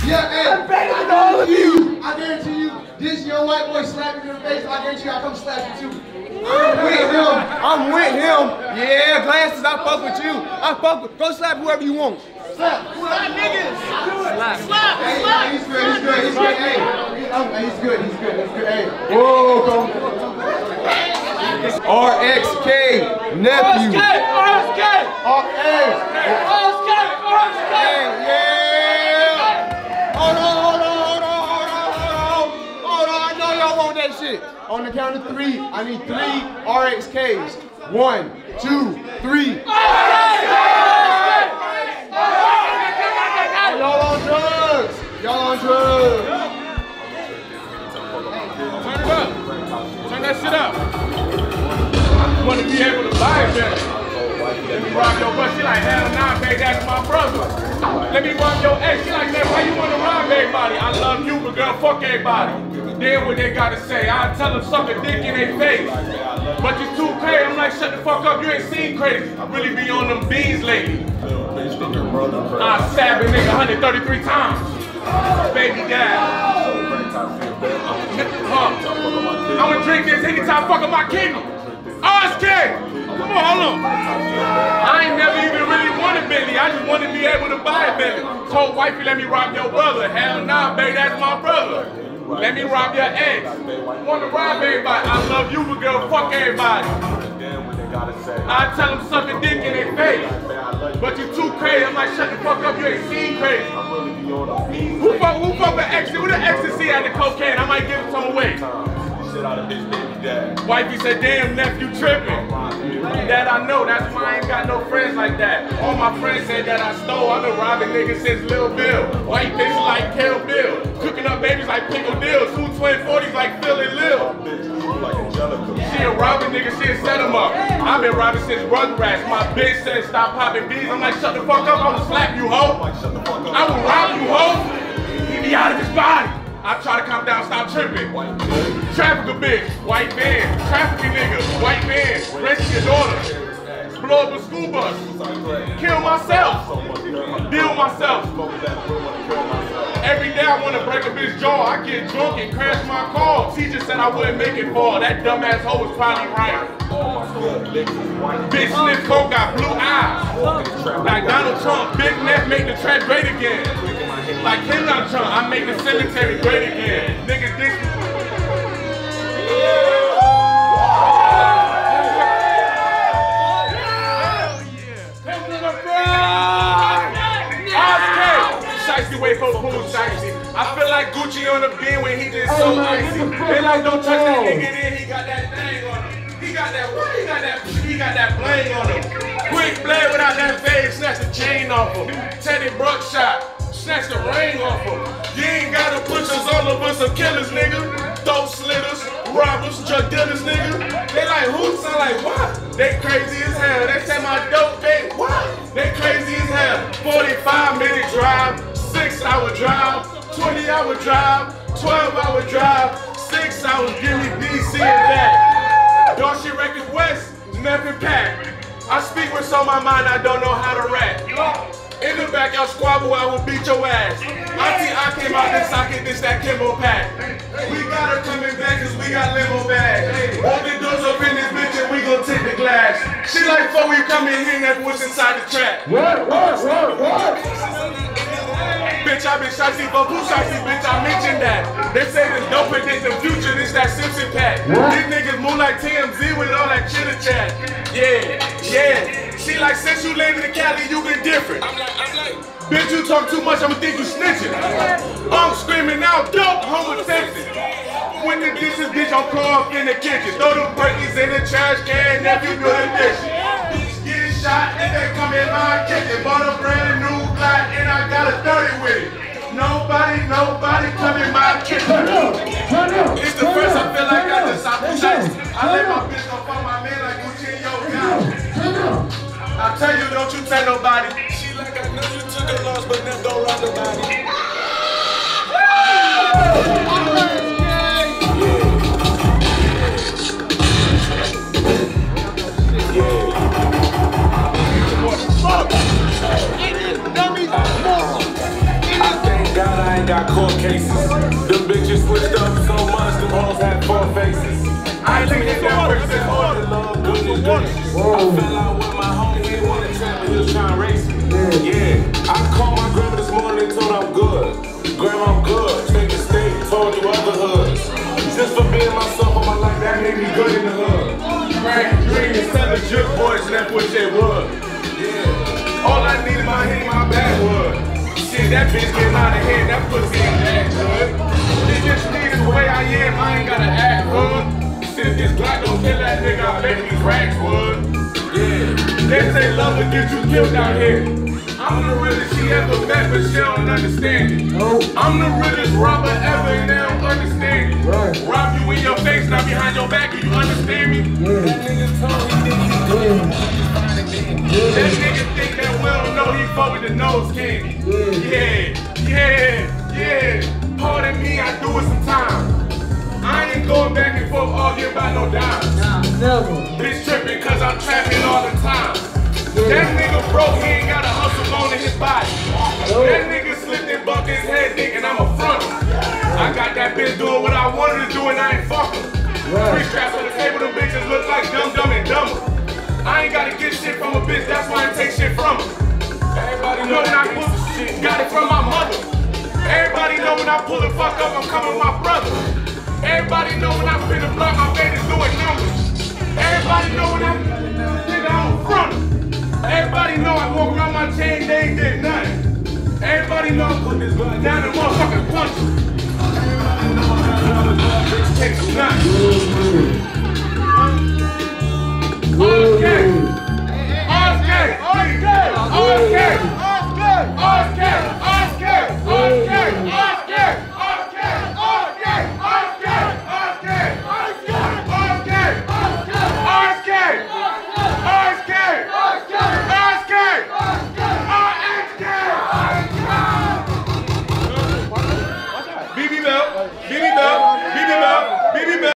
Yeah, hey. I'm better than all of you. I guarantee you, this young white boy slapping you in the face, I guarantee you I'll come slap you too. I'm with him. Yeah, glasses, I fuck with you. I fuck with, go slap whoever you want. Slap niggas. Slap. Hey, he's good. Hey, he's good. Hey, whoa, go. RXK, nephew. RXK. Yeah. Hold on. I know y'all want that shit. On the count of 3, I need 3 RXKs. 1, 2, 3. Y'all on drugs. Turn it up. Turn that shit up. I want to be able to buy it better. Let me rob your butt. She like, hell nah, baby, that's my brother. Let me rob your ex. She like, man, why you want to rob everybody? I love you, but girl, fuck everybody. Then what they gotta say, I tell them suck a dick in their face. But you too crazy. I'm like, shut the fuck up, you ain't seen crazy. I really be on them beans lately. I stabbed a nigga 133 times. Baby dad. I'ma drink this anytime fuck up my kidney. RSK! Come on, hold on. I ain't never even really wanted Bentley. I just wanted to be able to buy a Bentley. Told wifey, let me rob your brother. Hell nah, baby, that's my brother. Let me rob your ex. Wanna rob everybody. I love you, but girl, fuck everybody. I tell them suck a dick in their face. But you too crazy. I'm like, shut the fuck up, you ain't seen crazy. Who fuck with ecstasy? Who the ecstasy at the cocaine? I might give it some away. Wifey said, damn, nephew tripping. That I know, that's why I ain't got no friends like that. All my friends said that I stole. I've been robbing niggas since Lil Bill. White bitches like Kill Bill. Cooking up babies like Pickle Dills. Two twin 40s like Phil and Lil. She a robbing nigga, she set him up. I've been robbing since Rugrats. My bitch said stop popping bees. I'm like, shut the fuck up, I will slap you, ho. I will rob you, ho. He be out of his body. I try to calm down, stop tripping. Traffic a bitch, white van. Trafficking nigga, white van. Rescue your daughter. Blow up a school bus. Kill myself. Deal myself. Every day I want to break a bitch jaw. I get drunk and crash my car. Teacher said I wouldn't make it far. That dumbass hoe was probably right. Bitch sniff coke, got blue eyes. Like Donald Trump, big neck make the track great again. Like Kim Jong-un, I make the cemetery great again. Niggas dick. Wait for pool shiesty. I feel like Gucci on the beam when he just so icy. They like, don't touch that nigga in, he got that thing on him. He got that bling on him. Quick blade without that fade, snatch the chain off him. Teddy Bruckshot, snatch the ring off him. You ain't gotta put us all of us some killers, nigga. Throat slitters, robbers, drug dealers, nigga. They like, who sound like what? They crazy as hell. They say my dope, they what? They crazy as hell. 45-minute drive. 6-hour drive, 20-hour drive, 12-hour drive, 6 hours, give me DC and that. Dog shit record West, never packed. I speak what's on my mind, I don't know how to rap. In the back, y'all squabble, I will beat your ass. Auntie, I came out this socket, this that Kimbo pack. We got her coming back cause we got limo bags. Open the doors up in this bitch and we gon' take the glass. She like, before we come in here, that's what's inside the trap. What? Bitch, I been shotty for who shotty, bitch, I mentioned that. They say this don't predict the future, this that Simpson pack. These niggas move like TMZ with all that chitter chat. Yeah. She like, since you living in Cali, you been different. I'm like, bitch, you talk too much, I'ma think you snitching. I'm screaming out, dope, homosexual. When the dishes, bitch, I'm caught in the kitchen. Throw them Perkins in the trash can, nephew do the dishes. Get shot, and they come in my kitchen. Bought a brand new Glock, and I got a 30 with it. Nobody come in my kitchen. It's the first I feel like I just stopped the shots. I let my bitch go fuck my man like Gucci and Yo God. I tell you, don't you tell nobody. She like, I know you took a loss, but then don't rob nobody. I thank God I Yeah, I called my grandma this morning and told her I'm good. Grandma, I'm good. Take the state, told you other hoods. Just for being myself all my life, that made me good in the hood. Right, dream and selling jerk boys, and that's what they was. Yeah, all I need in my head, my backwood. Shit, that bitch getting out of hand, that pussy ain't that good. This just me the way I am, I ain't gotta act good. Shit, if this Glock don't kill that nigga, I bet these racks would. Yeah, they say love will get you killed out here. I'm the realest she ever met, but she don't understand it. I'm the realest robber ever, and they don't understand it. Rob you in your face, not behind your back, do you understand me? That nigga told me that nigga think that we don't know he fuck with the nose candy. Yeah. Pardon me, I do it sometimes. I ain't going back and forth arguing about no dimes. Never. Bitch tripping cause I'm trapping all the time. That nigga broke, he ain't got a hustle bone in his body. That nigga slipped and bumped his head thinking I'm a front. I got that bitch doing what I wanted to do and I ain't fucking. Three straps on the table, them bitches look like Dumb and Dumber. I ain't gotta get shit from a bitch, that's why I take shit from her. Everybody know when I pull shit, got it from my mother. Everybody know when I pull the fuck up, I'm coming with my brother. Everybody know when I spin the block, my baby's doing numbers. Everybody know when I'm a front. Everybody know I walk around my chain, they ain't did nothing. Everybody know I put this gun down and motherfucking punch him. Everybody know I got another gun, bitch, take some nuts. Okay.